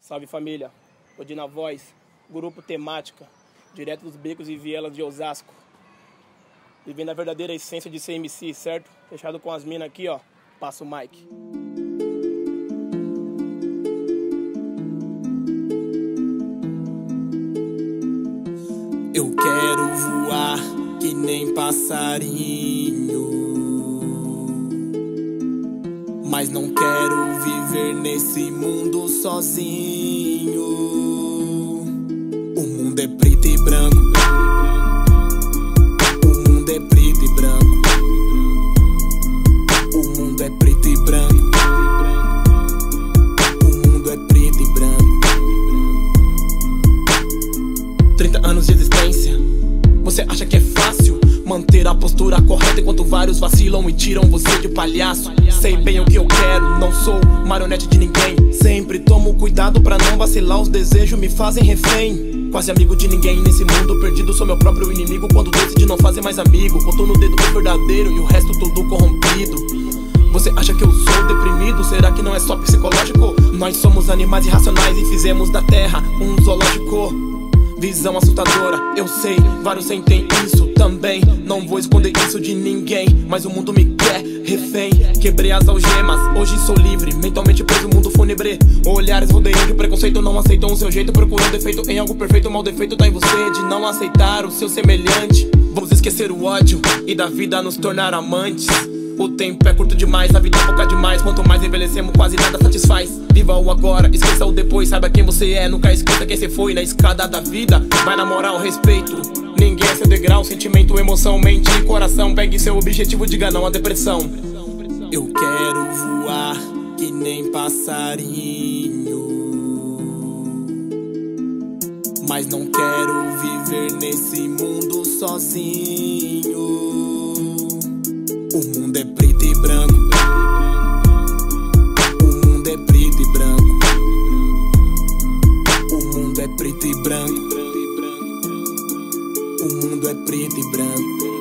Salve família, Odi na voz, grupo temática, direto dos becos e vielas de Osasco. Vivendo a verdadeira essência de ser MC, certo? Fechado com as minas aqui, ó, passa o mic. Eu quero voar que nem passarinho, mas não quero viver nesse mundo sozinho. O mundo é preto e branco, o mundo é preto e branco, o mundo é preto e branco, o mundo é preto e branco. 30 anos de existência, você acha que é fácil manter a postura correta enquanto vários vacilam e tiram você de palhaço? Sei bem o que eu quero, não sou marionete de ninguém. Sempre tomo cuidado pra não vacilar, os desejos me fazem refém. Quase amigo de ninguém nesse mundo perdido, sou meu próprio inimigo quando decidi não fazer mais amigo. Botou no dedo o verdadeiro e o resto tudo corrompido. Você acha que eu sou deprimido? Será que não é só psicológico? Nós somos animais irracionais e fizemos da terra um zoológico. Visão assustadora, eu sei, vários sentem isso também. Não vou esconder isso de ninguém, mas o mundo me quer refém. Quebrei as algemas, hoje sou livre, mentalmente preso, mundo fúnebre. Olhares rodeiam de preconceito, não aceitam o seu jeito, procuram defeito em algo perfeito. O mal defeito tá em você, de não aceitar o seu semelhante. Vamos esquecer o ódio e da vida nos tornar amantes. O tempo é curto demais, a vida é pouca demais. Quanto mais envelhecemos, quase nada satisfaz. Viva o agora, esqueça o depois. Saiba quem você é, nunca esqueça quem você foi. Na escada da vida, vai na moral, respeito. Ninguém é seu degrau, sentimento, emoção, mente e coração. Pegue seu objetivo, diga não à depressão. Eu quero voar que nem passarinho, mas não quero viver nesse mundo sozinho. O mundo é preto e branco, o mundo é preto e branco, o mundo é preto e branco, o mundo é preto e branco.